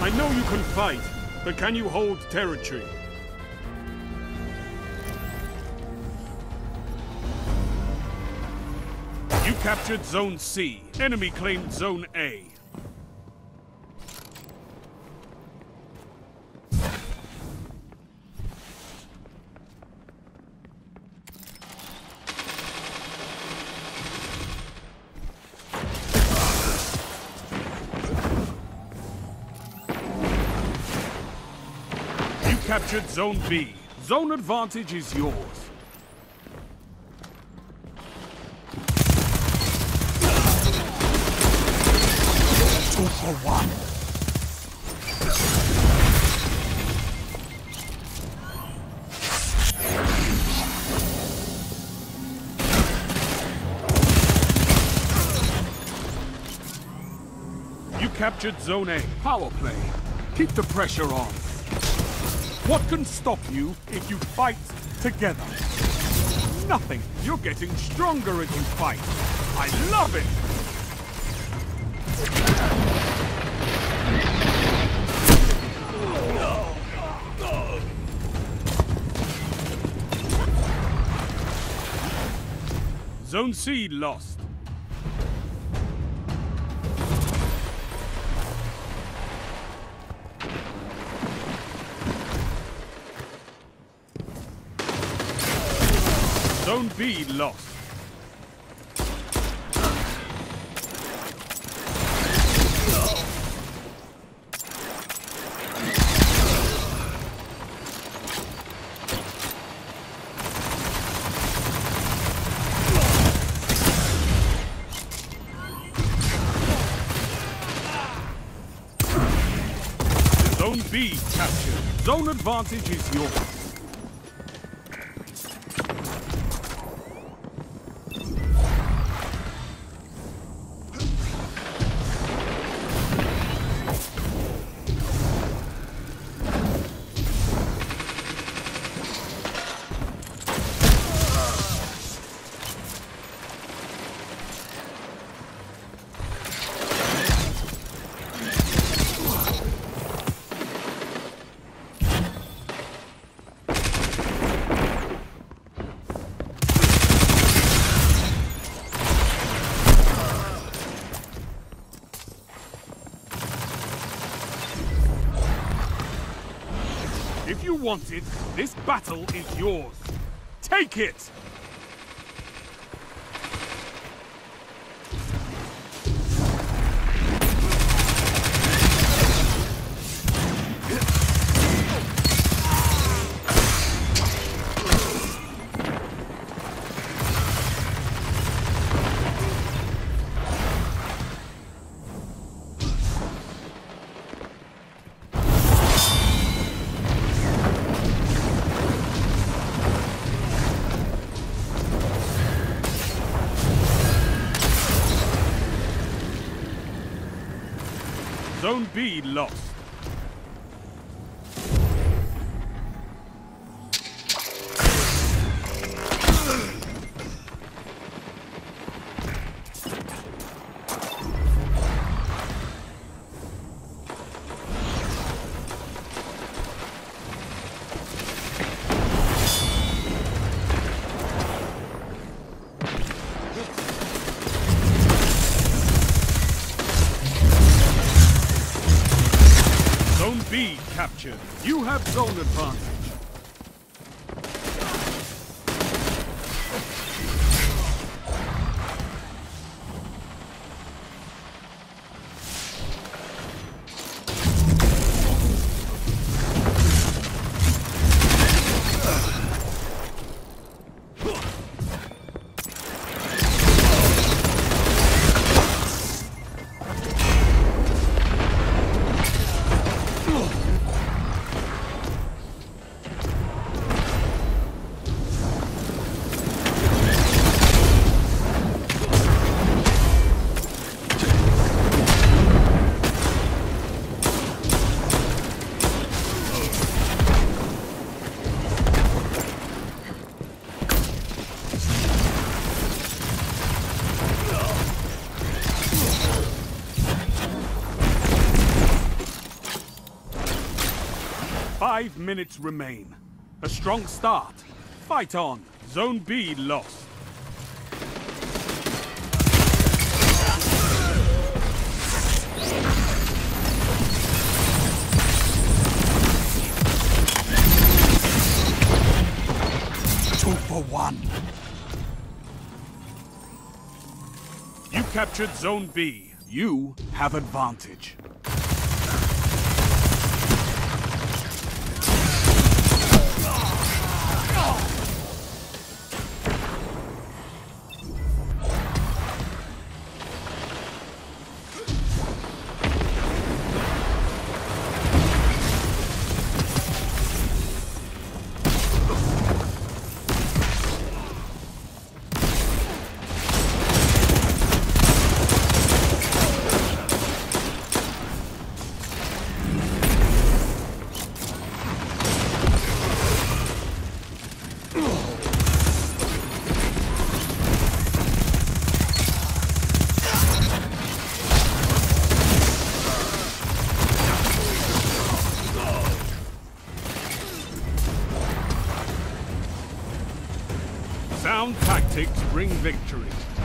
I know you can fight, but can you hold territory? You captured Zone C. Enemy claimed Zone A. You captured Zone B. Zone advantage is yours. For one. You captured Zone A. Power play. Keep the pressure on. What can stop you if you fight together? Nothing. You're getting stronger as you fight. I love it! Zone C lost. Zone B lost. Zone B captured. Zone advantage is yours. If you want it, this battle is yours. Take it! Zone B lost. Zone B captured. You have zone advantage. 5 minutes remain. A strong start. Fight on. Zone B lost. Two for one. You captured Zone B. You have advantage. Sound tactics bring victory.